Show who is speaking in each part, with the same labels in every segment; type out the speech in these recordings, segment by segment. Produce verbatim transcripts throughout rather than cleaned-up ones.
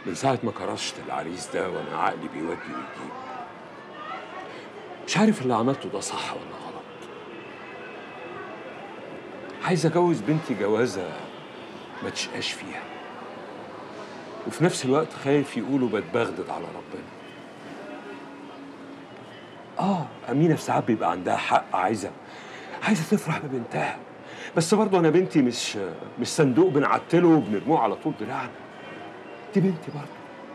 Speaker 1: من ساعة ما كرشت العريس ده وأنا عقلي بيودي ويجيب. مش عارف اللي عملته ده صح ولا غلط. عايز أجوز بنتي جوازة ما تشقاش فيها، وفي نفس الوقت خايف يقولوا بتبغدد على ربنا. آه أمينة في ساعات بيبقى عندها حق، عايزة عايزة تفرح ببنتها، بس برضه أنا بنتي مش مش صندوق بنعتله وبنرموه على طول دراعنا. دي بنتي برضه،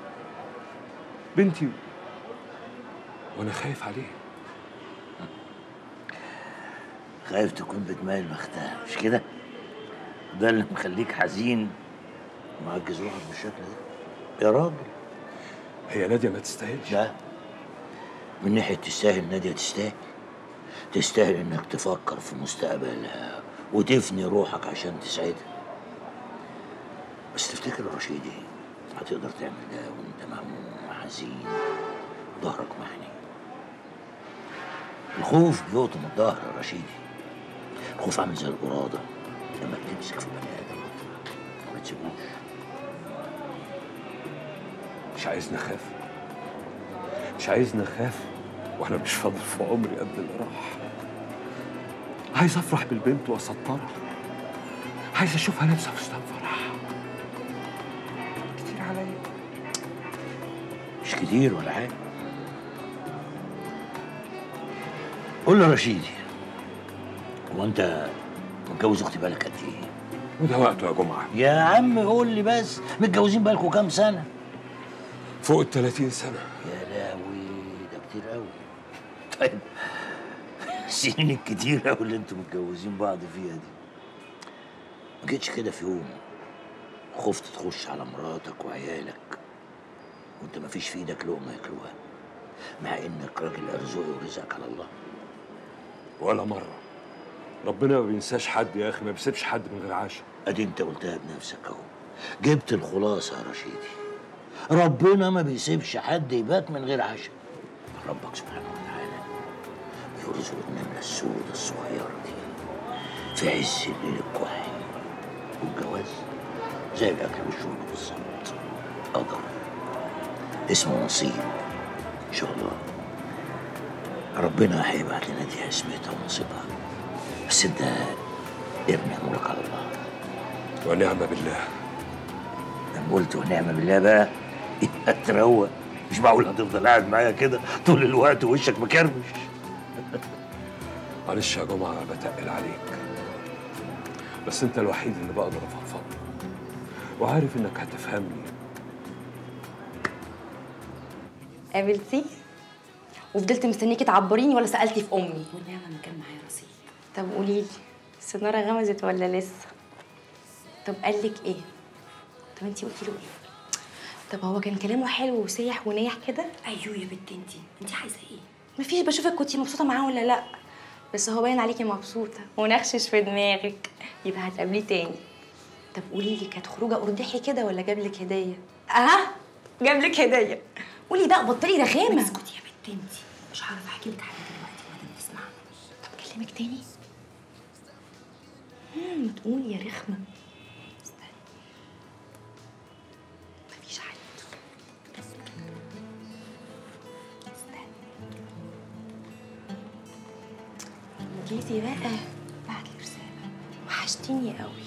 Speaker 1: بنتي وأنا خايف عليها.
Speaker 2: خايف تكون بتميل بختها مش كده؟ ده اللي مخليك حزين ومعجز روحك بالشكل ده يا راجل.
Speaker 1: هي نادية ما تستاهلش؟
Speaker 2: لا، من ناحية تستاهل نادية تستاهل. تستاهل انك تفكر في مستقبلها وتفني روحك عشان تسعدها. بس تفتكر يا رشيدي هتقدر تعمل ده وانت مهموم وحزين ظهرك محني؟ الخوف بيقطم الظهر يا رشيدي. الخوف عامل زي القرادة لما بتمسك في بني ادم ما تسيبوش.
Speaker 1: مش عايزني اخاف، مش عايزني اخاف وانا مش فاضل في عمري قد اللي راح. عايز افرح بالبنت واسطرها، عايز اشوفها لابسه فستان فرح. كتير عليا.
Speaker 2: مش كتير ولا حاجه. قول له يا رشيدي، هو انت متجوز اختي بالك قد ايه؟
Speaker 1: وده وقته يا جمعه.
Speaker 2: يا عم قول لي بس، متجوزين بالكوا كام سنه؟
Speaker 1: فوق ال ثلاثين سنه.
Speaker 2: يا لهوي ده كتير قوي. طيب السنين الكتير قوي اللي انتوا متجوزين بعض فيها دي، ما جيتش كده في يوم خفت تخش على مراتك وعيالك وانت ما فيش في ايدك لقمه ياكلوها، مع انك راجل ارزقي ورزقك على الله؟
Speaker 1: ولا مره. ربنا ما بينساش حد يا اخي، ما بيسيبش حد من غير عشاء.
Speaker 2: ادي انت قلتها بنفسك اهو، جبت الخلاصه يا رشيدي. ربنا ما بيسيبش حد يبات من غير عشاء. ربك سبحانه وتعالى يرزق النمله السوداء الصغيره دي في عز الليل الكحل. والجواز زي الاكل والشرب بالظبط، قدر اسمه نصيب. ان شاء الله ربنا هيبعت لنا دي عصمتها ونصيبها، بس انت ارمي امورك على الله.
Speaker 1: ونعم بالله.
Speaker 2: لما قلت ونعم بالله بقى يبقى تروق. مش معقول هتفضل قاعد معايا كده طول الوقت ووشك مكرمش.
Speaker 1: معلش يا جمعه بتقل عليك، بس انت الوحيد اللي بقدر افضفض له، وعارف انك هتفهمني.
Speaker 3: قابلتي وفضلت مستنيكي تعبريني ولا سالتي في امي؟
Speaker 4: والنعمه ما كان معايا رصيد.
Speaker 3: طب قولي لي، السناره غمزت ولا لسه؟ طب قال لك ايه؟ طب انتي قلتي له ايه؟ طب هو كان كلامه حلو وسيح ونايح كده؟
Speaker 4: ايوه يا بنت انتي، انتي عايزه ايه؟
Speaker 3: مفيش، بشوفك كنتي مبسوطه معاه ولا لا، بس هو باين عليكي مبسوطه ونخشش في دماغك، يبقى هتقابليه تاني. طب قولي لي، كانت خروجه ارضحي كده ولا جاب لك هديه؟ اه جاب لك هديه. قولي بقى بطلي رخامه.
Speaker 4: اسكتي يا بنت انتي، مش هعرف احكي لك حاجه دلوقتي وبعدين تسمعي.
Speaker 3: طب اكلمك تاني؟ امم ما تقولي يا رخمه. استني، مفيش حل. استني جيتي بقى بعت لي رساله، وحشتيني قوي.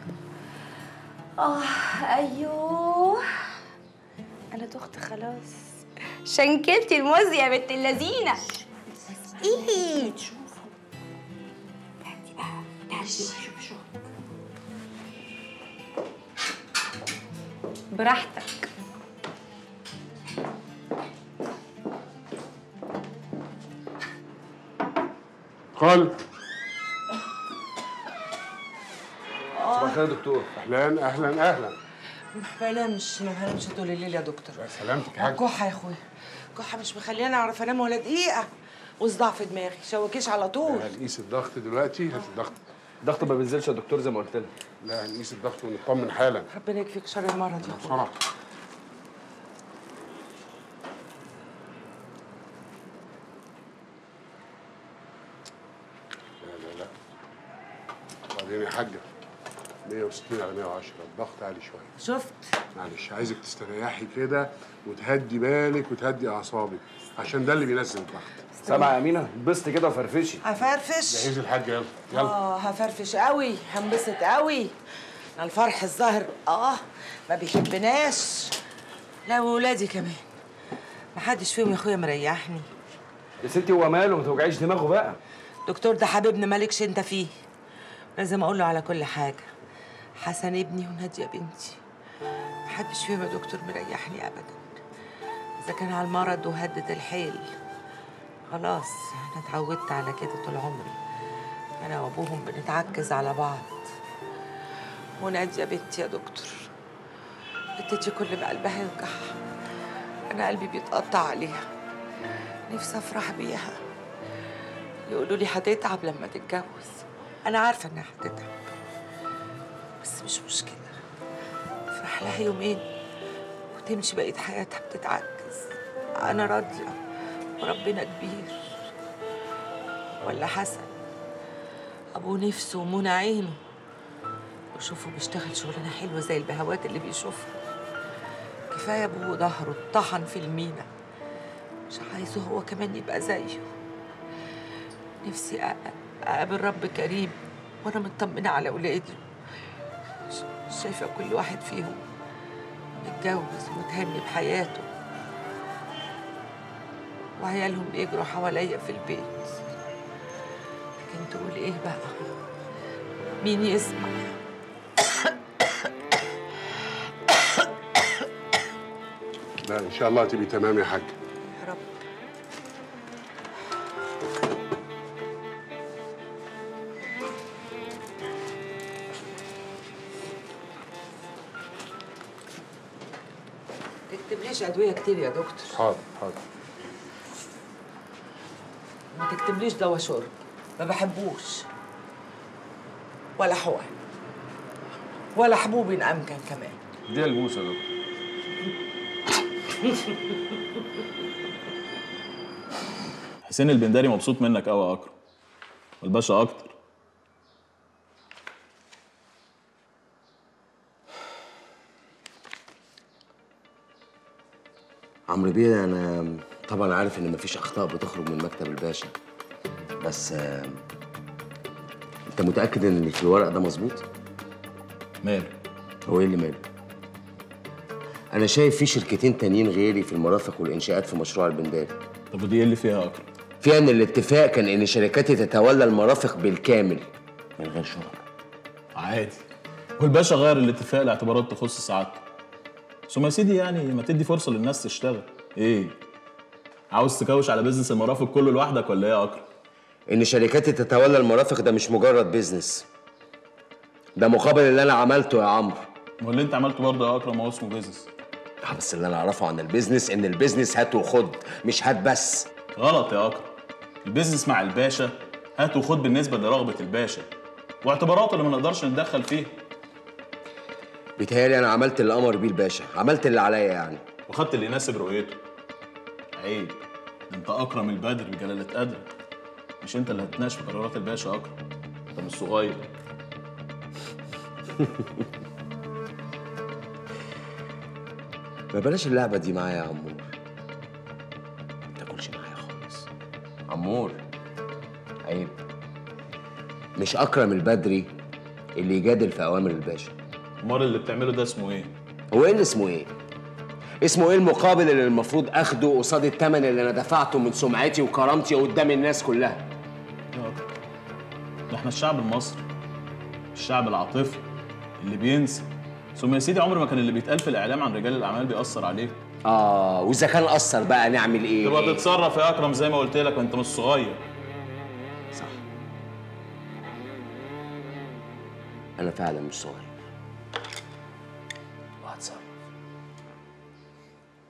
Speaker 3: اه ايوه انا تخت خلاص، شنكلتي الموز يا بنت اللذينه. ايه
Speaker 4: تشوفوا تعالي بقى، تعالي شوفي شغل
Speaker 3: براحتك.
Speaker 5: خال.
Speaker 6: صباح الخير يا دكتور.
Speaker 5: اهلا اهلا اهلا.
Speaker 6: ما بنامش ما بنامش طول الليل يا دكتور.
Speaker 5: يا سلامتك يا حاج.
Speaker 6: كحه يا اخويا، كحه مش مخليني اعرف انام ولا دقيقه، وصداع في دماغي، شوكيش على طول.
Speaker 5: هنقيس الضغط دلوقتي. هات الضغط.
Speaker 7: الضغط ما بينزلش يا دكتور زي ما قلت لك.
Speaker 5: لا هنقيس الضغط ونطمن حالا.
Speaker 6: ربنا يكفيك شر المرض يا اخويا.
Speaker 5: بسرعه. لا لا لا. وبعدين يا حاجه مية وستين على مية وعشرة، الضغط عالي شويه.
Speaker 6: شفت؟
Speaker 5: معلش عايزك تستريحي كده وتهدي بالك وتهدي اعصابك عشان ده اللي بينزل الضغط.
Speaker 7: سامعه يا امينه؟ انبسطي كده وفرفشي.
Speaker 6: هفرفش.
Speaker 5: جهزي الحاج يلا يلا.
Speaker 6: اه هفرفش قوي، هنبسط قوي. الفرح الظاهر اه ما بيحبناش. لا وولادي كمان محدش فيهم يا اخويا مريحني.
Speaker 7: يا ستي هو ماله؟ ما توجعيش دماغه بقى.
Speaker 6: دكتور ده حبيبنا مالكش انت فيه، لازم اقول له على كل حاجه. حسن ابني وناديه بنتي محدش فيهم يا دكتور مريحني ابدا. اذا كان على المرض وهدة الحيل خلاص انا اتعودت على كده طول عمري. انا وابوهم بنتعكز على بعض. وناديه بنتي يا دكتور بنتي كل ما قلبها يوجعها انا قلبي بيتقطع عليها. نفسي افرح بيها. يقولوا لي هتتعب لما تتجوز. انا عارفه انها هتتعب بس مش مشكله. افرح لها يومين وتمشي بقيه حياتها بتتعكز. انا راضيه وربنا كبير. ولا حسن ابوه نفسه ومنى عينه وشوفه بيشتغل شغلانه حلوه زي البهوات اللي بيشوفها. كفايه ابوه ظهره اتطحن في المينا، مش عايزه هو كمان يبقى زيه. نفسي اقابل رب كريم وانا مطمنه على ولادي، شايفه كل واحد فيهم متجوز ومتهني بحياته وعيالهم بيجروا حواليا في البيت. لكن تقول ايه بقى؟ مين يسمع؟
Speaker 5: لا ان شاء الله هتبقي تمام يا حاج.
Speaker 6: يا رب. تكتبليش ادويه كتير يا دكتور.
Speaker 5: حاضر حاضر.
Speaker 6: ما تكتبليش دواء شرب، ما بحبوش. ولا حقن ولا حبوب ان امكن كمان.
Speaker 7: دي البوسه يا دكتور.
Speaker 8: حسين البنداري مبسوط منك قوي يا اكرم، والباشا اكتر.
Speaker 9: عمرو بيه، انا طبعا عارف ان مفيش اخطاء بتخرج من مكتب الباشا، بس آه، انت متاكد ان اللي في الورق ده مظبوط؟
Speaker 8: ماله؟
Speaker 9: هو ايه اللي ماله؟ انا شايف في شركتين تانيين غيري في المرافق والانشاءات في مشروع البنداري.
Speaker 8: طب ودي ايه اللي فيها يا اكرم؟
Speaker 9: فيها ان الاتفاق كان ان شركاتي تتولى المرافق بالكامل من غير شغل.
Speaker 8: عادي، والباشا غير الاتفاق لاعتبارات تخص سعادته. ثم يا سيدي يعني ما تدي فرصه للناس تشتغل. ايه؟ عاوز تكوش على بيزنس المرافق كله لوحدك ولا ايه يا اكرم؟
Speaker 9: ان شركاتي تتولى المرافق ده مش مجرد بيزنس، ده مقابل اللي انا عملته يا عمرو.
Speaker 8: ما اللي انت عملته برضه يا اكرم هو اسمه بيزنس.
Speaker 9: اه بس اللي انا اعرفه عن البيزنس ان البيزنس هات وخد، مش هات بس.
Speaker 8: غلط يا اكرم. البيزنس مع الباشا هات وخد بالنسبه لرغبه الباشا واعتباراته اللي ما نقدرش نتدخل فيها.
Speaker 9: بيتهيألي انا عملت اللي امر بيه الباشا، عملت اللي عليا يعني،
Speaker 8: وخدت اللي يناسب رؤيته. عيب، انت اكرم البدر بجلاله قدرك. مش انت اللي هتناقش في قرارات الباشا يا اكرم، انت مش صغير.
Speaker 9: ما بلاش اللعبه دي معايا يا عمور، ما تاكلش معايا خالص. عمور عيب. مش اكرم البدري اللي يجادل في اوامر الباشا.
Speaker 8: امال اللي بتعمله ده اسمه ايه؟
Speaker 9: هو ايه اللي اسمه ايه؟ اسمه ايه المقابل اللي المفروض اخده قصاد الثمن اللي انا دفعته من سمعتي وكرامتي قدام الناس كلها؟
Speaker 8: يا اكرم، ده احنا الشعب المصري، الشعب العاطفي اللي بينسى. ثم يا سيدي عمر ما كان اللي بيتقال في الاعلام عن رجال الاعمال بيأثر عليه.
Speaker 9: اه واذا كان اثر بقى نعمل ايه؟
Speaker 8: تبقى تتصرف يا اكرم زي ما قلت لك وانت مش صغير.
Speaker 9: صح، انا فعلا مش صغير وهتصرف.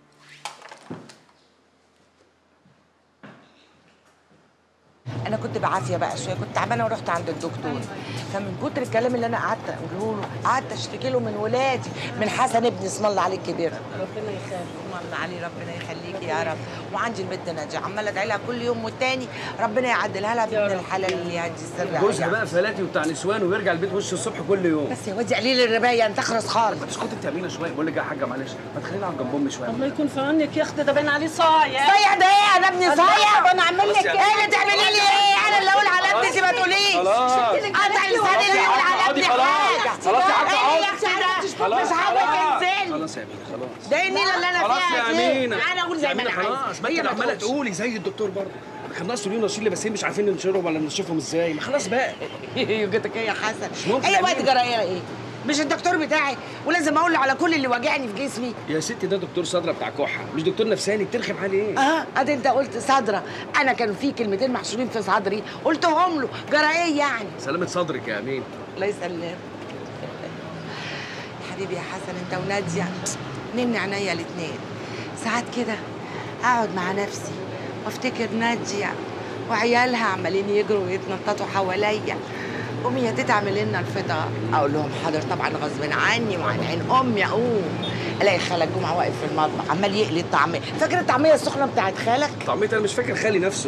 Speaker 6: انا كنت بعلم بالعافيه بقى شويه، كنت تعبانه ورحت عند الدكتور. فمن كتر الكلام اللي انا قعدت اقوله له قعدت اشتكي له من ولادي، من حسن ابني اسم الله عليه الكبير. ربنا يخليك. اسم الله عليه، ربنا يخليكي يا رب. وعندي البنت ناديه عماله ادعي لها كل يوم والتاني ربنا يعدلها لها بابن الحلال اللي يهدي السر.
Speaker 7: جوزها بقى فلاتي وبتاع نسوان ويرجع البيت وش الصبح كل يوم.
Speaker 6: بس يا وادي قليل الربايه انت اخرس خالص.
Speaker 7: ما تسكتي انت يا امينه شويه. بقول لك يا حاجه معلش ما تخلينا على جنب امي شويه.
Speaker 10: الله يكون في عونك يا اختي، ده باين عليه صايع.
Speaker 6: صايع ده ايه؟ انا ابني صايع؟
Speaker 10: انا اعمل لك
Speaker 6: ايه اللي تعملي لي ايه؟ انا اللي اقول على ابني انت ما تقوليش.
Speaker 7: خلاص
Speaker 6: قطع لساني اللي يقول على ابني حاجه.
Speaker 7: خلاص يا حاجه
Speaker 6: ايه يا اختي ده؟ مش عاجبك انزلي.
Speaker 7: خلاص يا امينه خلاص.
Speaker 6: ده النيله اللي انا
Speaker 7: خلاص
Speaker 6: فيها
Speaker 7: يا
Speaker 6: دي.
Speaker 7: امينه.
Speaker 6: انا اقول زي ما انا عايزه.
Speaker 7: خلاص ما انت عماله تقولي زي الدكتور برضه. كان ناقص لينا نشيل لباسين مش عارفين ننشرهم ولا ننشفهم ازاي. ما خلاص بقى.
Speaker 6: يوجتك ايه يا حسن؟
Speaker 7: مش ممكن
Speaker 6: ايه وقت
Speaker 7: أمين.
Speaker 6: جرايه ايه؟ مش الدكتور بتاعي ولازم اقول له على كل اللي واجعني في جسمي.
Speaker 7: يا ستي ده دكتور صدره بتاع كحه مش دكتور نفساني بترخم عليه ايه؟
Speaker 6: اه ادي انت قلت صدره، انا كان في كلمتين محشورين في صدري قلتهم له، جرى ايه يعني؟
Speaker 7: سلامة صدرك يا امين.
Speaker 6: الله يسلمك. حبيبي يا حسن انت وناديه نمني عينيا الاتنين. ساعات كده اقعد مع نفسي وافتكر ناديه وعيالها عمالين يجروا ويتنططوا حواليا. امي يا تيتا اعمل لنا الفطار، اقول لهم حاضر طبعا غصب عني وعن عين امي. اقوم الاقي خالك جمعه واقف في المطبخ عمال يقلي الطعميه. فاكر الطعميه السخنه بتاعت خالك؟
Speaker 7: طعميه انا مش فاكر خالي نفسه.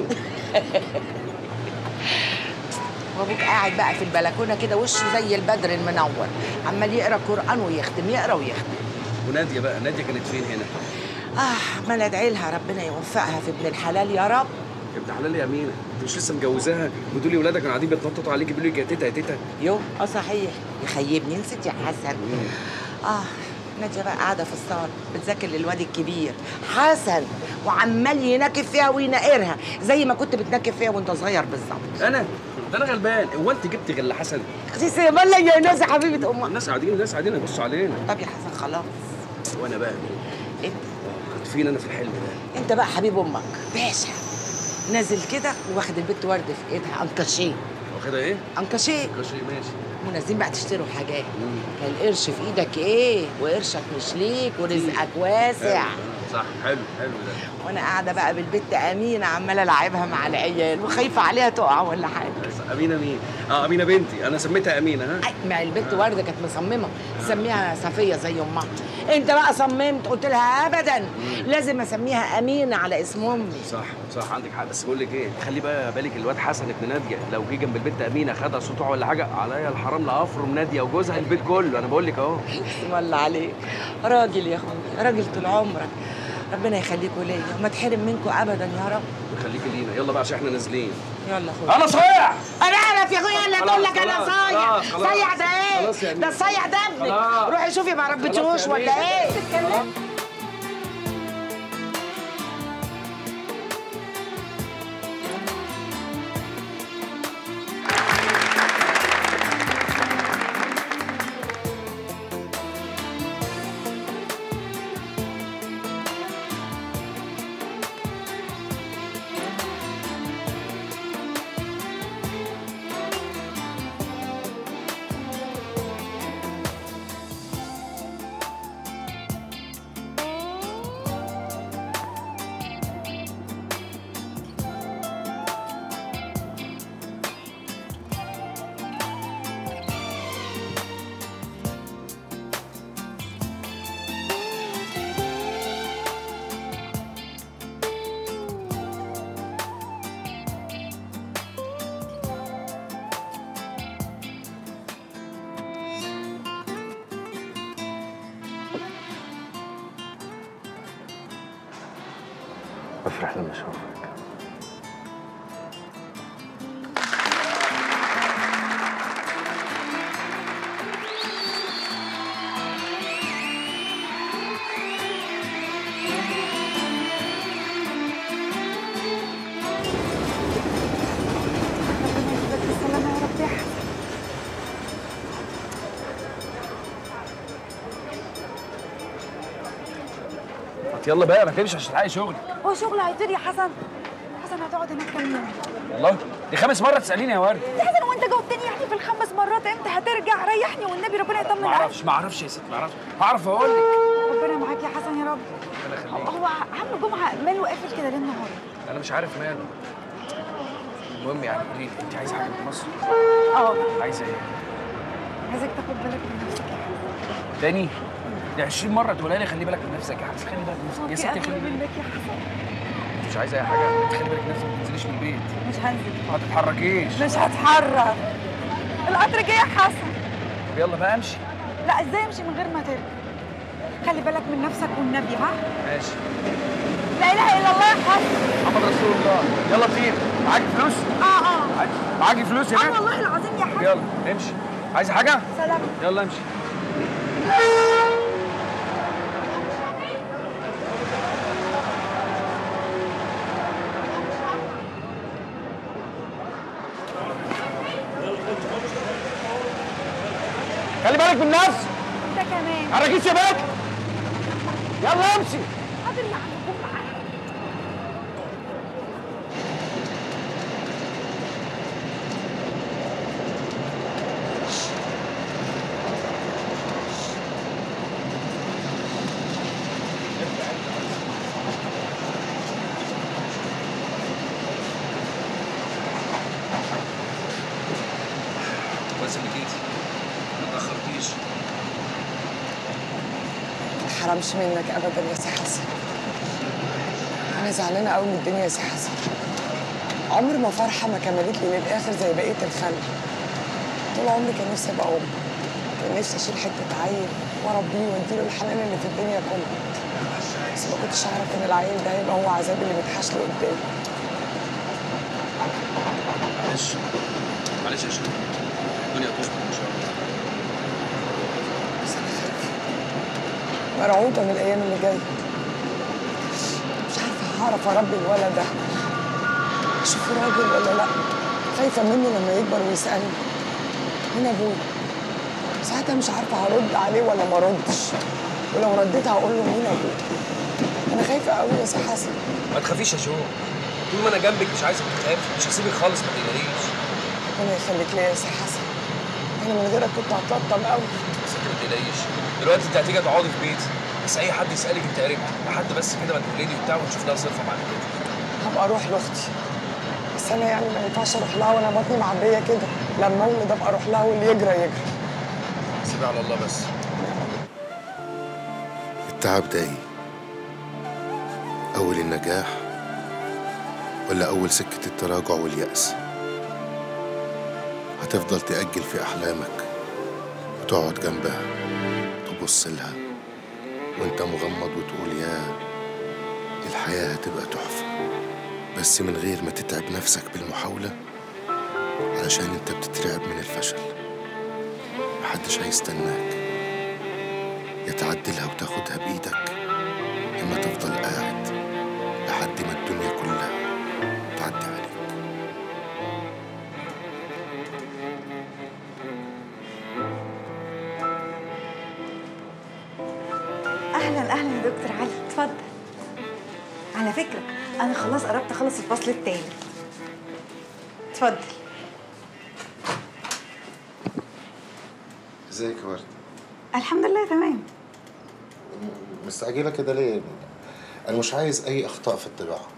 Speaker 6: وابوك قاعد بقى في البلكونه كده وشه زي البدر المنور عمال يقرا قران ويختم يقرا ويختم.
Speaker 7: وناديه بقى ناديه كانت فين هنا؟
Speaker 6: اه ما انا ادعي لها ربنا يوفقها في ابن الحلال يا رب.
Speaker 7: يا ابن حلال يا امينه انت مش لسه مجوزاها وتقولي ولادك كانوا قاعدين بيتنططوا عليكي بيقولوا لك يا تيتا يا تيتا.
Speaker 6: يو اه صحيح يخيبني نسيت يا حسن. اه ناديه بقى قاعده في الصاله بتذاكر للواد الكبير حسن وعمال ينكب فيها وينقرها زي ما كنت بتنكب فيها وانت صغير بالظبط.
Speaker 7: انا ده انا غلبان. هو انت جبتي غير حسن؟
Speaker 6: اختي سيبالله يا ناس يا حبيبه امك.
Speaker 7: الناس قاعدين الناس قاعدين يبصوا علينا.
Speaker 6: طب يا حسن خلاص.
Speaker 7: وانا بقى
Speaker 6: انت
Speaker 7: كنت فين انا في الحلم ده؟
Speaker 6: انت بقى حبيب امك باشا نازل كده واخد البت ورد في ايدها انكاشيه.
Speaker 7: واخدها ايه؟
Speaker 6: انكاشيه.
Speaker 7: انكاشيه ماشي.
Speaker 6: ونازلين بقى تشتروا حاجات. القرش في ايدك ايه وقرشك مش ليك ورزقك واسع.
Speaker 7: صح حلو حلو ده.
Speaker 6: وانا قاعده بقى بالبت امينه عماله العبها مع العيال وخايفه عليها تقع ولا حاجه.
Speaker 7: امينه مين؟ اه امينه بنتي انا سميتها امينه. ها
Speaker 6: ما البت ورده كانت مصممه تسميها صفيه زي امها. انت بقى صممت قلت لها ابدا لازم اسميها امينه على اسم امي.
Speaker 7: صح صح عندك حق. بس بقول لك ايه خلي بقى بالك الواد حسن ابن ناديه لو جه جنب البت امينه خدها صوتها ولا حاجه عليا الحرام لا افرم ناديه وجوزها البيت كله. انا بقول لك اهو.
Speaker 6: بسم الله عليك راجل يا اخويا راجل طول عمرك. ربنا يخليكوا ليا وما تحرم منكم ابدا يا رب.
Speaker 7: يخليكي لينا. يلا بقى عشان احنا نازلين.
Speaker 6: يلا اخويا.
Speaker 7: انا صايع.
Speaker 6: انا اعرف يا اخويا اللي تقول لك انا صايع. صايع ده ايه؟ ده الصايع ده ابنك. روحي شوفي ما ربيتوش ولا ايه؟
Speaker 1: بفرح لما اشوفك.
Speaker 7: يلا بقى ما تمشي عشان تلحقي شغل.
Speaker 4: هو شغل هيطير يا حسن؟ حسن هتقعد هناك كام يوم؟
Speaker 7: والله دي خامس مره تساليني يا ورد.
Speaker 4: يا حسن وانت جاوبتني يعني في الخمس مرات امتى هترجع؟ ريحني والنبي ربنا يطمن
Speaker 7: ما
Speaker 4: عليك.
Speaker 7: اعرفش ما اعرفش يا ست ما اعرفش. هعرف اقول لك.
Speaker 4: ربنا معاك يا حسن يا رب.
Speaker 7: ربنا يخليك.
Speaker 4: هو عم جمعه ماله قافل كده ليه النهارده؟
Speaker 7: انا مش عارف ماله. المهم يعني قولي لي انت عايزه حاجه من مصر؟
Speaker 4: اه
Speaker 7: عايزه ايه؟
Speaker 4: عايزك تاخد بالك من نفسك يا حسن.
Speaker 7: تاني؟ دي عشرين مره تقولها لي خلي بالك من نفسك يا حسن، خلي بالك من نفسك يا ستي، خلي بالك
Speaker 4: منك يا حسن.
Speaker 7: انت مش عايزه اي حاجه، انت خلي بالك من نفسك ما تنزليش من البيت.
Speaker 4: مش هنزل.
Speaker 7: ما تتحركيش.
Speaker 4: مش هتحرك. القطر جه يا حسن.
Speaker 7: طب يلا بقى امشي.
Speaker 4: لا ازاي امشي من غير ما تركب؟ خلي بالك من نفسك والنبي ها؟
Speaker 7: ماشي.
Speaker 4: لا اله الا الله يا حسن.
Speaker 7: محمد رسول الله. يلا طير. معاكي فلوس؟
Speaker 4: اه اه
Speaker 7: معاكي فلوس يا
Speaker 4: اه
Speaker 7: بنت؟
Speaker 4: والله العظيم يا حسن.
Speaker 7: يلا امشي. عايزه حاجه؟
Speaker 4: سلام.
Speaker 7: يلا امشي. خلي بالك من نفسك.
Speaker 4: انت كمان.
Speaker 7: ما تركزش يا بنت. يلا امشي.
Speaker 4: حاضر يا عم قوم معايا.
Speaker 7: كويس انك جيتي. ما تاخرتيش.
Speaker 6: ما حرمش منك ابدا يا سي حسن. انا زعلانه قوي من الدنيا يا سي حسن. عمر ما فرحه ما كملت لي للاخر زي بقيه الخلق. طول عمري كان نفسي ابقى ام. كان نفسي اشيل حته عيل واربيه واديله الحنان اللي في الدنيا كلها. بس ما كنتش اعرف ان العيل ده هيبقى هو عذاب اللي متحاش لي قدامي.
Speaker 7: معلش معلش يا شيخ، الدنيا تظبط ان شاء الله.
Speaker 6: بس انا خايفه مرعوبه من الايام اللي جايه. مش عارفه هعرف اربي الولد ده، اشوفه راجل ولا لا. خايفه منه لما يكبر ويسالني مين ابويا. ساعتها مش عارفه هرد عليه ولا ما اردش، ولو رديت هقول له مين ابويا. انا خايفه قوي يا سي حسن.
Speaker 7: ما تخافيش يا جو، طول ما انا جنبك مش عايزك تخافي، مش هسيبك خالص ما تقلقيش.
Speaker 6: ربنا يخليك ليا يا سي حسن. انا من غيرك كنت هتلطم قوي.
Speaker 7: بس انت ما تقلقيش، دلوقتي انت هتيجي تقعدي في بيتي، بس اي حد يسالك انت قريبتي لحد بس كده ما تولدي وبتاع ونشوف لها صرفه بعد كده.
Speaker 6: هبقى اروح لاختي، بس انا يعني ما ينفعش اروح لها وانا بطني معبيه كده. لما اولد ابقى اروح لها واللي يجرى يجرى.
Speaker 7: سيبها على الله بس.
Speaker 11: التعب ده ايه؟ أول النجاح ولا أول سكة التراجع واليأس؟ هتفضل تأجل في أحلامك وتقعد جنبها تبص لها وانت مغمض وتقول يا الحياة هتبقى تحفة، بس من غير ما تتعب نفسك بالمحاولة، علشان انت بتترعب من الفشل. محدش هيستناك، يا تعدلها وتاخدها بإيدك، إما تفضل قاعد لحد ما الدنيا كلها تعدي عليك.
Speaker 4: اهلا اهلا يا دكتور علي، اتفضل. على فكره انا خلاص قربت اخلص الفصل التاني. اتفضل.
Speaker 11: ازيك يا ورد؟
Speaker 4: الحمد لله تمام.
Speaker 11: مستعجلة كده ليه؟ أنا مش عايز أي أخطاء في الطباعة.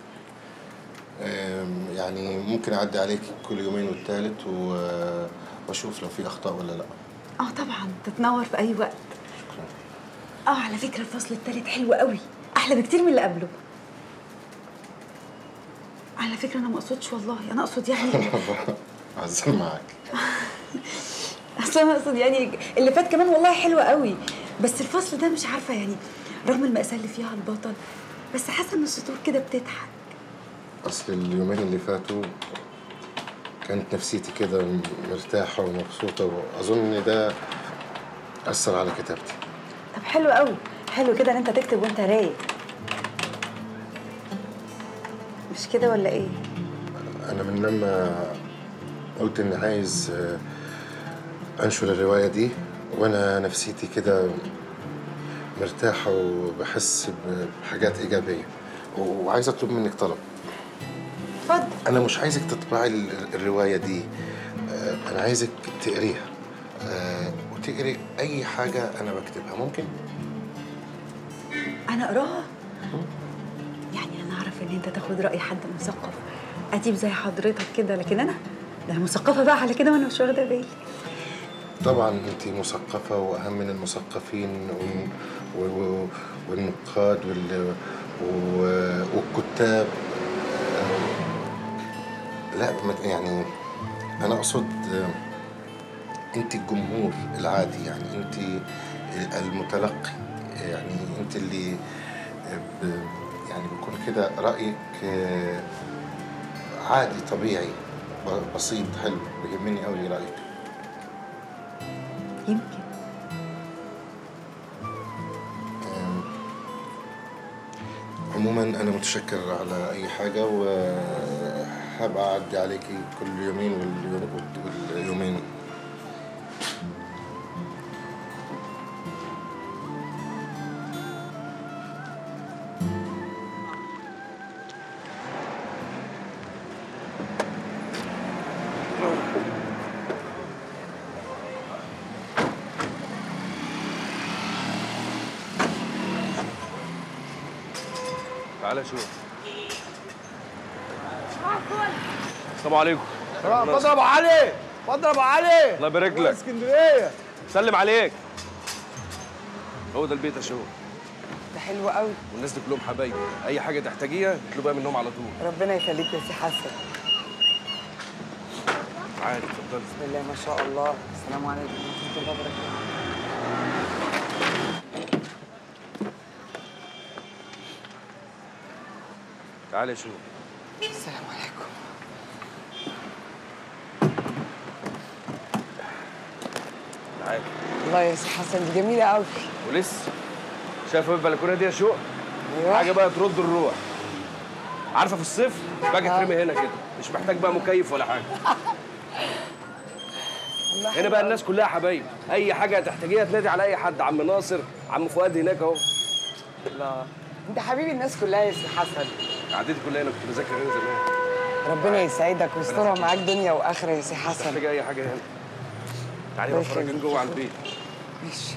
Speaker 11: يعني ممكن أعدي عليك كل يومين والتالت وأشوف لو في أخطاء ولا لأ.
Speaker 4: اه طبعا تتنور في اي وقت.
Speaker 11: شكرا.
Speaker 4: اه على فكره الفصل التالت حلو قوي، احلى بكتير من اللي قبله. على فكره انا ما اقصدش والله، انا اقصد يعني
Speaker 11: عزل معاك.
Speaker 4: اصل انا اقصد يعني اللي فات كمان والله حلو قوي، بس الفصل ده مش عارفه يعني رغم المأساة اللي فيها البطل، بس حاسه ان السطور كده بتضحك.
Speaker 11: أصل اليومين اللي فاتوا كانت نفسيتي كده مرتاحة ومبسوطة، وأظن إن ده أثر على كتابتي.
Speaker 4: طب حلو قوي، حلو كده ان انت تكتب وانت رايق. مش كده ولا ايه؟
Speaker 11: أنا من لما قلت إني عايز أنشر الرواية دي وأنا نفسيتي كده مرتاحة وبحس بحاجات إيجابية، وعايز أطلب منك طلب.
Speaker 4: اتفضل.
Speaker 11: أنا مش عايزك تطبعي الرواية دي، أنا عايزك تقريها وتقري أي حاجة أنا بكتبها. ممكن؟
Speaker 4: أنا أقراها؟ يعني أنا أعرف إن أنت تاخد رأي حد مثقف اديب زي حضرتك كده، لكن انا ده انا مثقفه بقى على كده وانا مش واخده بالي.
Speaker 11: طبعا انت مثقفه واهم من المثقفين والنقاد وال... والكتاب. لا يعني انا اقصد انت الجمهور العادي، يعني انت المتلقي، يعني انت اللي يعني بيكون كده رايك عادي طبيعي بسيط حلو، بيهمني قوي رايك.
Speaker 4: يمكن.
Speaker 11: عموما انا متشكر على اي حاجه، وهبقى اعدي عليكي كل يومين واليومين.
Speaker 7: تعالى شوف. السلام عليكم.
Speaker 12: اتفضل يا ابو علي، اتفضل يا ابو علي.
Speaker 7: الله يبارك لك.
Speaker 12: اسكندريه.
Speaker 7: سلم عليك. هو ده البيت يا شو.
Speaker 6: ده حلو قوي.
Speaker 7: والناس دي كلهم حبايبي، اي حاجه تحتاجيها اطلبيها منهم على طول.
Speaker 6: ربنا يخليك يا سي حسن.
Speaker 7: تعالي اتفضلي.
Speaker 6: بسم الله ما شاء الله. السلام عليكم ورحمه الله وبركاته.
Speaker 7: تعالي شو.
Speaker 6: السلام عليكم.
Speaker 7: تعالي.
Speaker 6: الله يا سي حسن دي جميله قوي.
Speaker 7: ولسه شايفه البلكونه دي يا شو؟
Speaker 6: ايوه.
Speaker 7: حاجه بقى ترد الروح. عارفه في الصيف باجي اترمي هنا كده، مش محتاج بقى مكيف ولا حاجه. هنا بقى الناس كلها حبايب، اي حاجه هتحتاجيها تنادي على اي حد، عم ناصر، عم فؤاد هناك اهو.
Speaker 6: الله، انت حبيبي الناس كلها يا سي حسن.
Speaker 7: قعدتي كلها هنا، كنت بذاكر هنا زمان.
Speaker 6: ربنا يسعدك ويسترها معاك دنيا واخره يا سي حسن.
Speaker 7: محتاجه اي حاجه هنا. تعالي بقى اتفرجي جوه على البيت.
Speaker 6: ماشي.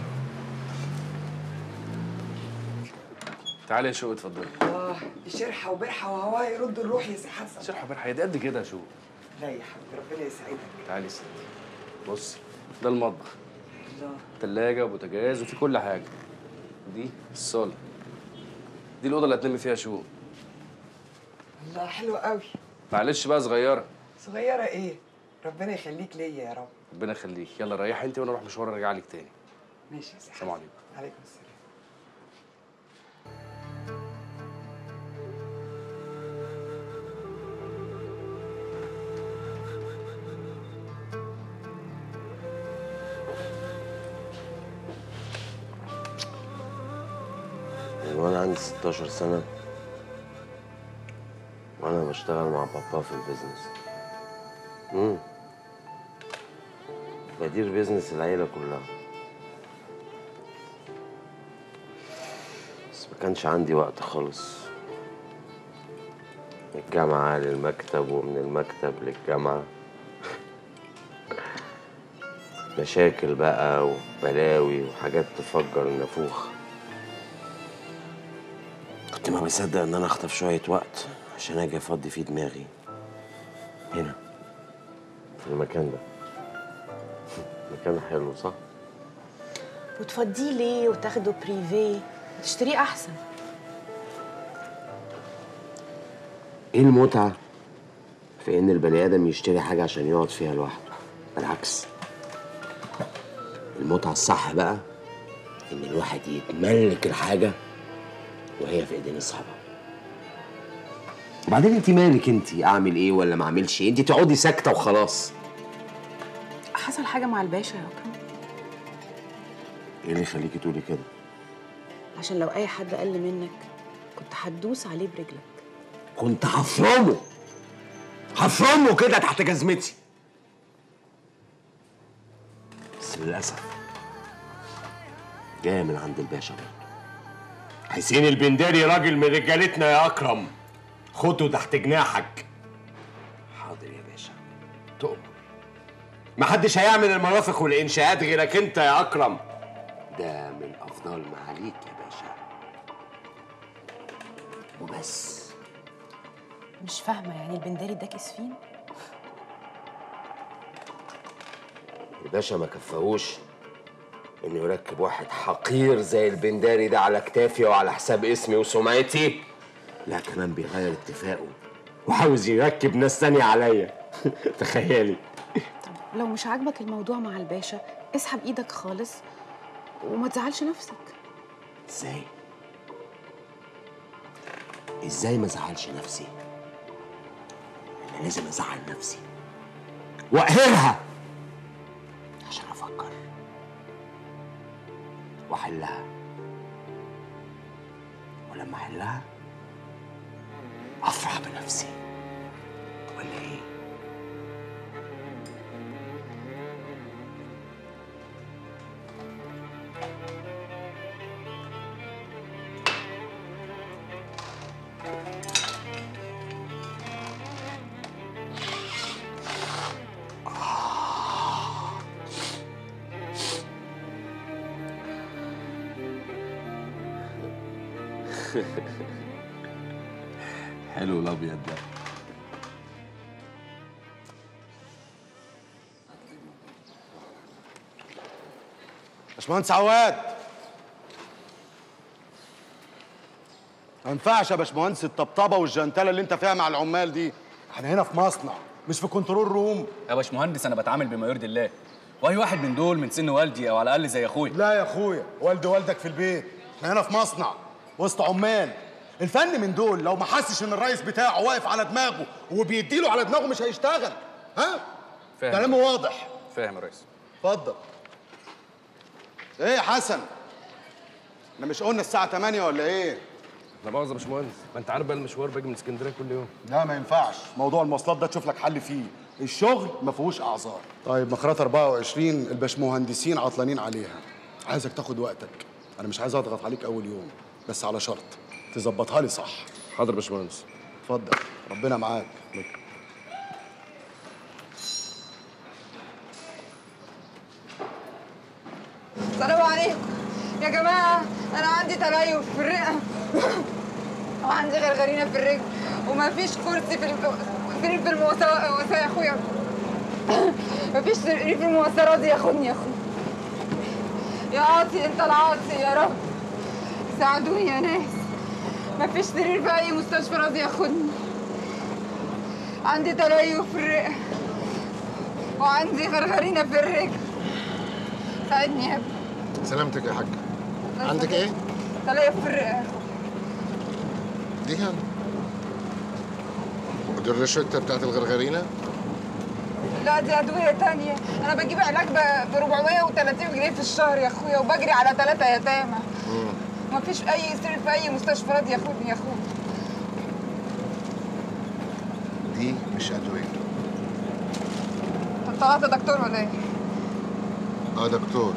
Speaker 7: تعالي يا شو اتفضلي.
Speaker 6: اه دي شرحه وبرحه وهواها يرد الروح يا سي حسن.
Speaker 7: شرحه وبرحه هي دي قد كده يا شو.
Speaker 6: لا يا حبيبي ربنا يسعدك.
Speaker 7: تعالي يا ستي. بصي ده المطبخ.
Speaker 6: الله.
Speaker 7: تلاجة وبوتاجاز وفي كل حاجة. دي الصالة. دي الأوضة اللي هتنامي فيها شو.
Speaker 6: الله حلو قوي.
Speaker 7: معلش بقى صغيرة.
Speaker 6: صغيرة إيه؟ ربنا يخليك ليا يا رب.
Speaker 7: ربنا يخليك، يلا ريحي أنت وأنا أروح مشوار أرجع لك تاني.
Speaker 6: ماشي يا سي حسن.
Speaker 7: السلام عليكم.
Speaker 6: عليكم السلام.
Speaker 9: من وانا عندي ستاشر سنة وانا بشتغل مع بابا في البيزنس. امم بدير بيزنس العيلة كلها، بس ما كانش عندي وقت خالص. من الجامعة للمكتب ومن المكتب للجامعة. مشاكل بقى وبلاوي وحاجات تفجر النافوخ. كنت ما بصدق ان انا اخطف شوية وقت عشان اجي افضي فيه دماغي هنا في المكان ده. مكان حلو صح؟
Speaker 3: وتفضيه ليه وتاخده بريفي؟ تشتريه احسن.
Speaker 9: ايه المتعة في ان البني ادم يشتري حاجة عشان يقعد فيها لوحده؟ بالعكس، المتعة الصح بقى ان الواحد يتملك الحاجة وهي في ايدين اصحابها. وبعدين انت مالك انت اعمل ايه ولا ما اعملش ايه؟ انت تقعدي ساكته وخلاص.
Speaker 3: حصل حاجه مع الباشا يا اكرم؟
Speaker 9: ايه اللي يخليكي تقولي كده؟
Speaker 3: عشان لو اي حد قل منك كنت هتدوس عليه برجلك.
Speaker 9: كنت هفرمه هفرمه كده تحت جزمتي. بس للاسف جايه من عند الباشا برضه.
Speaker 13: حسين البنداري راجل من رجالتنا يا اكرم، خده تحت جناحك.
Speaker 9: حاضر يا باشا، تؤمر.
Speaker 13: محدش هيعمل المرافق والانشاءات غيرك انت يا اكرم.
Speaker 9: ده من افضل معاليك يا باشا. وبس
Speaker 14: مش فاهمه، يعني البنداري اداك اسفين؟
Speaker 9: الباشا ما كفاهوش انه يركب واحد حقير زي البنداري ده على كتافي وعلى حساب اسمي وسمعتي، لا كمان بيغير اتفاقه وعاوز يركب ناس تانية عليا. تخيلي.
Speaker 14: طب لو مش عاجبك الموضوع مع الباشا اسحب ايدك خالص وما تزعلش نفسك.
Speaker 9: ازاي؟ ازاي ما ازعلش نفسي؟ انا لازم ازعل نفسي واقهرها عشان افكر واحلها، ولما احلها افرح بنفسي، ولا ايه؟ حلو الابيض ده.
Speaker 12: باشمهندس عواد، ما ينفعش يا باشمهندس الطبطبه والجنتله اللي انت فيها مع العمال دي. احنا هنا في مصنع مش في كنترول روم.
Speaker 15: يا باشمهندس انا بتعامل بما يرضي الله، واي واحد من دول من سن والدي او على الاقل زي اخويا.
Speaker 12: لا يا اخويا، والد والدك في البيت، احنا هنا في مصنع وسط عمال. الفن من دول لو ما حسش ان الرئيس بتاعه واقف على دماغه وبيديله على دماغه مش هيشتغل. ها؟
Speaker 15: فاهم.
Speaker 12: كلامه واضح.
Speaker 15: فاهم يا ريس.
Speaker 12: اتفضل. ايه يا حسن؟ احنا مش قلنا الساعة تمانية ولا ايه؟
Speaker 7: لا مؤاخذة يا باشمهندس، ما انت عارف بقى المشوار باجي من اسكندريه كل يوم.
Speaker 12: لا ما ينفعش، موضوع المواصلات ده تشوف لك حل فيه، الشغل ما فيهوش اعذار. طيب مخرات أربعة وعشرين الباشمهندسين عطلانين عليها، عايزك تاخد وقتك، انا مش عايز اضغط عليك اول يوم، بس على شرط تظبطها لي صح.
Speaker 7: حاضر يا باشمهندس.
Speaker 12: اتفضل، ربنا معاك.
Speaker 4: السلام عليكم يا جماعة، أنا عندي تليف في الرئة وعندي غرغرينة في الرجل ومفيش كرسي في الب... في في المواصلات يا أخويا، مفيش سرير في المواصلات دي، ياخدني يا أخويا يا عاطي، أنت العاطي يا رب، ساعدوني يا ناس، مفيش سرير في أي مستشفى راضي ياخدني، عندي تليف في الرئة وعندي غرغرينة في الرجل، ساعدني يا ابني.
Speaker 11: سلامتك يا حاج. عندك ايه؟
Speaker 4: تليف في الرئة.
Speaker 11: دي كام؟ ودي الروشتة بتاعت الغرغرينة؟
Speaker 4: لا دي أدوية تانية، أنا بجيب علاج ب أربعمية وتلاتين جنيه في الشهر يا أخويا، وبجري على ثلاثة يتامى. مفيش أي سرير في أي مستشفى راضي ياخدني يا أخويا.
Speaker 11: دي مش أدوية.
Speaker 4: طب طلعت دكتور ولا إيه؟
Speaker 11: اه دكتور.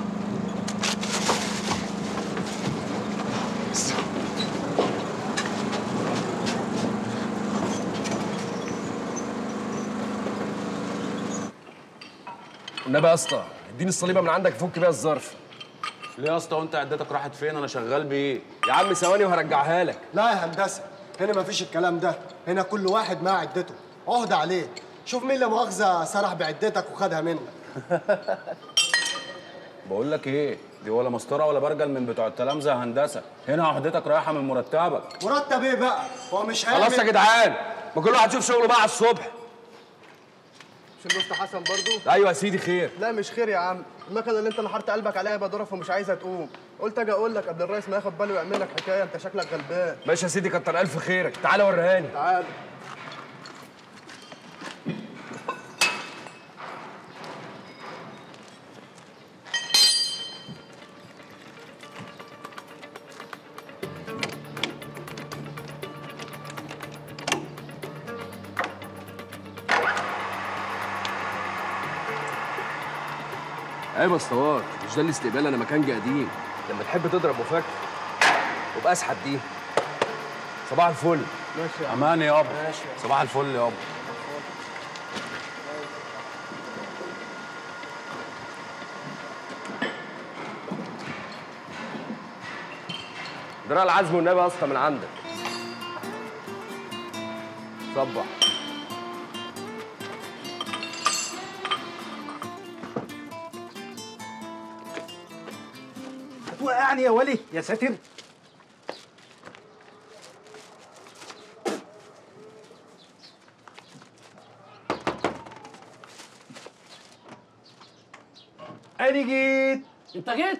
Speaker 7: والنبي يا اسطى اديني الصليبه من عندك فك بيها الظرف.
Speaker 8: ليه يا اسطى وانت عدتك راحت فين؟ انا شغال بايه؟
Speaker 7: يا عم ثواني وهرجعها لك.
Speaker 16: لا يا هندسه، هنا مفيش الكلام ده، هنا كل واحد معاه عدته، عهده عليه. شوف مين لا مؤاخذه سرح بعدتك وخدها منك.
Speaker 8: بقول لك ايه، دي ولا مسطره ولا برجل من بتوع التلامذه يا هندسه، هنا عهدتك رايحه من مرتبك.
Speaker 16: مرتب ايه بقى؟ هو مش قايل
Speaker 7: خلاص يا جدعان، ما كل واحد يشوف شغله بقى على الصبح.
Speaker 16: مش الوسط حسن برضو؟
Speaker 7: ايوه يا سيدي خير.
Speaker 16: لا مش خير يا عم، المكنه اللي انت نحرت قلبك عليها بدورها فمش عايزه تقوم، قلت اجي اقول لك قبل الرئيس ما ياخد باله ويعمل لك حكايه، انت شكلك غلبان.
Speaker 7: ماشي يا سيدي كتر الف خيرك، تعالى وريهاني.
Speaker 16: تعال.
Speaker 7: عيب يا اسطوات، مش ده الاستقبال، انا مكانجي قديم، لما تحب تضرب مفك وابقى اسحب دي. صباح الفل.
Speaker 16: ماشي يا عم.
Speaker 8: امان يابا.
Speaker 16: ماشي.
Speaker 8: صباح الفل يابا.
Speaker 7: دراع العزم والنبي يا اسطى من عندك. صبح.
Speaker 17: هتوقعني يا ولي يا ساتر. أنا جيت.
Speaker 10: أنت جيت؟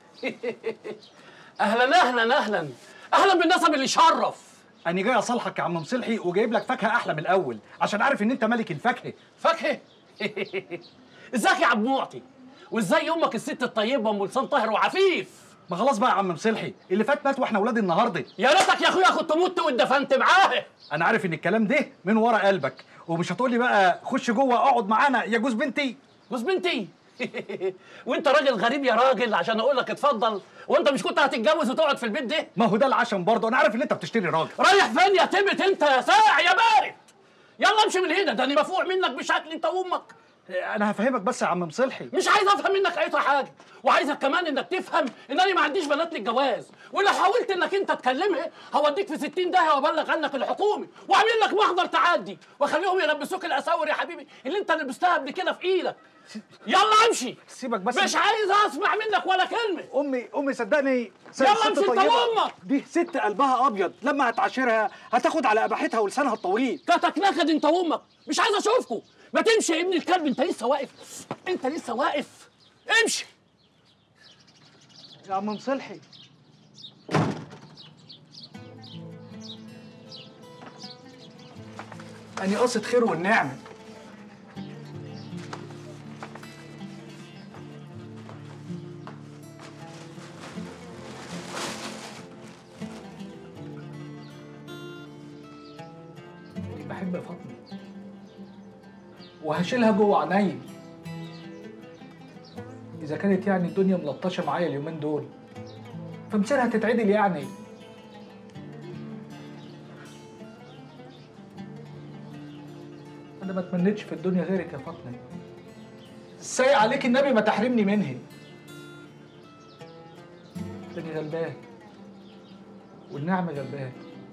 Speaker 10: أهلا أهلا أهلا أهلا بالنسب اللي يشرف.
Speaker 17: أنا جاي أصالحك يا عم مصلحي وجايب لك فاكهة أحلى من الأول عشان عارف إن أنت ملك الفاكهة.
Speaker 10: فاكهة؟ ازيك يا عبد معطي؟ وازاي امك الست الطيبه ام لسان طاهر وعفيف؟
Speaker 17: ما خلاص بقى يا عم مصلحي، اللي فات مات واحنا اولاد النهارده.
Speaker 10: يا ريتك يا اخويا كنت مت واتدفنت معاها.
Speaker 17: انا عارف ان الكلام ده من ورا قلبك، ومش هتقولي بقى خش جوه اقعد معانا يا جوز بنتي.
Speaker 10: جوز بنتي؟ وانت راجل غريب يا راجل عشان اقول لك اتفضل، وانت مش كنت هتتجوز وتقعد في البيت ده؟
Speaker 17: ما هو ده العشم برضه، انا عارف ان انت بتشتري راجل.
Speaker 10: رايح فين يا تبت انت يا ساع يا بارد؟ يلا امشي من هنا، ده انا مفوق منك بشكل انت وامك.
Speaker 17: انا هفهمك بس يا عم مصلحي.
Speaker 10: مش عايز افهم منك اي حاجه، وعايزك كمان انك تفهم ان انا ما عنديش بنات للجواز، ولو حاولت انك انت تكلمها هوديك في ستين داهيه وابلغ عنك الحكومي واعمل لك محضر تعدي واخليهم يلبسوك الاساور يا حبيبي اللي انت لبستها قبل كده في ايدك. يلا امشي.
Speaker 17: سيبك بس.
Speaker 10: مش عايز اسمع منك ولا كلمه.
Speaker 17: امي امي صدقني
Speaker 10: يلا امشي انت وامك.
Speaker 17: دي ست قلبها ابيض، لما هتعاشرها هتاخد على اباحتها ولسانها الطويل.
Speaker 10: كتك نكد انت وامك، مش عايز اشوفكم. ما تمشي يا ابن الكلب، انت لسه واقف، انت لسه واقف، امشي
Speaker 17: يا عم مصلحي. أنا قصد خير والنعمة. بحب فاطمة وهشيلها جوه عينيا. إذا كانت يعني الدنيا ملطشة معايا اليومين دول فمصيرها تتعدل يعني. أنا ما اتمنيتش في الدنيا غيرك يا فاطمة. سايق عليك النبي ما تحرمني منها. أنا غلبان والنعمة غلبان.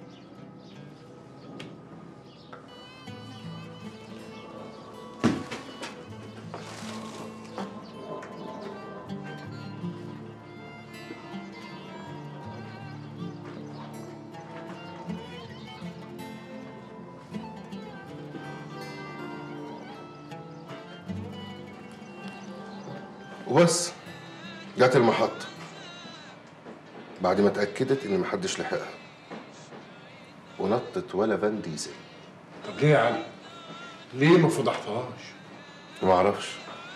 Speaker 11: وبس جت المحطة بعد ما اتأكدت إن محدش لحقها ونطت ولا فان ديزل.
Speaker 5: طب ليه يا علي؟ ليه ما فضحتهاش؟
Speaker 11: ما اعرفش،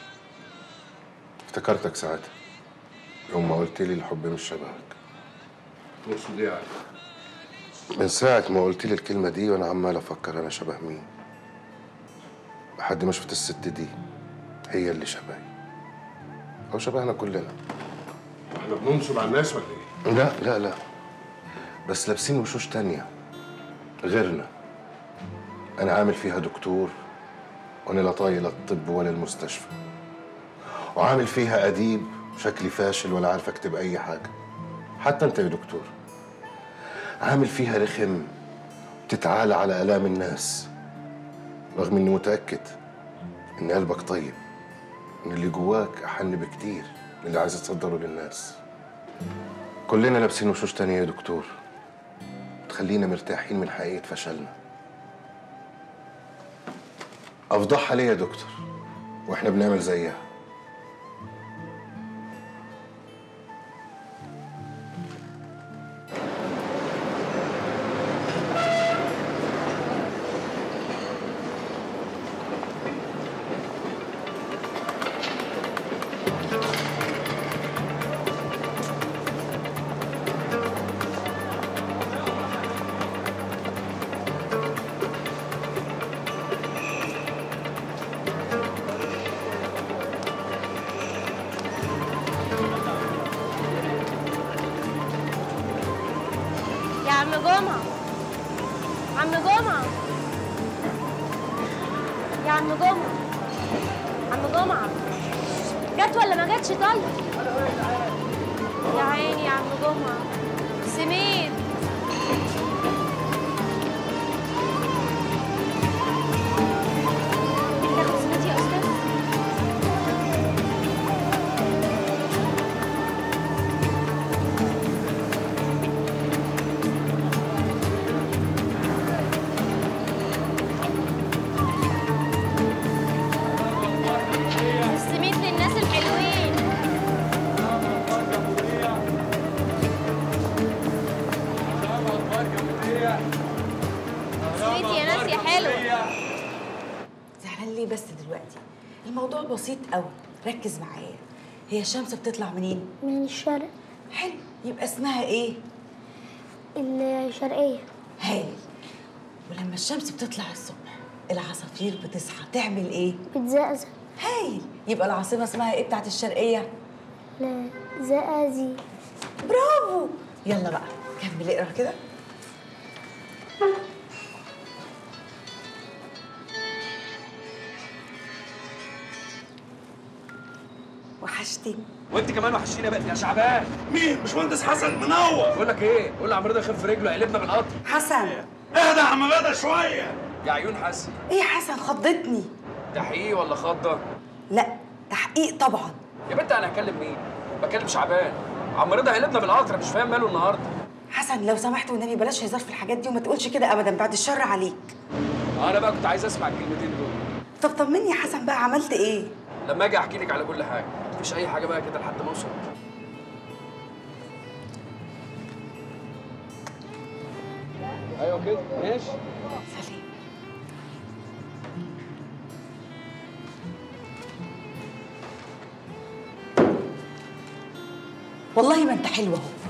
Speaker 11: افتكرتك ساعتها يوم ما قلت لي الحب مش شبهك.
Speaker 5: تقصد ايه يا علي؟
Speaker 11: من ساعة ما قلت لي الكلمة دي وأنا عمال أفكر أنا شبه مين، لحد ما شفت الست دي هي اللي شبهي أو شبهنا كلنا.
Speaker 5: احنا بننصب على الناس ولا ايه؟
Speaker 11: لا لا لا، بس لابسين وشوش تانية غيرنا. أنا عامل فيها دكتور وأنا لا طايل الطب ولا المستشفى، وعامل فيها أديب شكلي فاشل ولا عارف أكتب أي حاجة. حتى أنت يا دكتور عامل فيها رخم تتعالى على آلام الناس، رغم إني متأكد إن قلبك طيب، إن اللي جواك أحن بكتير من اللي عايز تصدره للناس. كلنا لابسين وشوش تانية يا دكتور تخلينا مرتاحين من حقيقة فشلنا. أفضحها ليه يا دكتور وإحنا بنعمل زيها؟
Speaker 18: عم جمعة عم جمعة يا عم جمعة عم جمعة جت ولا ما جاتش؟ طيب يا عيني يا عم جمعة. سمير
Speaker 19: الموضوع بسيط قوي، ركز معايا. هي الشمس بتطلع منين؟
Speaker 20: من الشرق.
Speaker 19: حلو، يبقى اسمها ايه؟
Speaker 20: الشرقية.
Speaker 19: هايل. ولما الشمس بتطلع الصبح العصافير بتصحى تعمل ايه؟
Speaker 20: بتزقزق.
Speaker 19: هايل، يبقى العاصمة اسمها ايه بتاعت الشرقية؟
Speaker 20: لا، زقازي.
Speaker 19: برافو. يلا بقى كمل اقرا كده. وحشتني.
Speaker 7: وانت كمان وحشتيني بقى يا شعبان.
Speaker 13: مين؟ باشمهندس حسن منور.
Speaker 7: بقول لك ايه؟ قول لعم رضا يخف رجله هيقلبنا بالقطر.
Speaker 19: حسن
Speaker 13: اهدى يا عم بدر شويه.
Speaker 7: يا عيون حسن.
Speaker 19: ايه يا حسن خضتني؟
Speaker 7: تحقيق ولا خضه؟
Speaker 19: لا تحقيق طبعا.
Speaker 7: يا بنت انا هكلم مين؟ بكلم شعبان. عم رضا هيقلبنا بالقطر، مش فاهم ماله النهارده.
Speaker 19: حسن لو سمحت والنبي بلاش هزار في الحاجات دي وما تقولش كده ابدا، بعد الشر عليك.
Speaker 7: انا بقى كنت عايز اسمع الكلمتين دول.
Speaker 19: طب طمني يا حسن بقى، عملت ايه؟
Speaker 7: لما اجي احكي لك على كل حاجه، مفيش اي حاجه بقى كده لحد ما اوصل. ايوه كده ماشي.
Speaker 19: سلام. والله ما انت حلو اهو.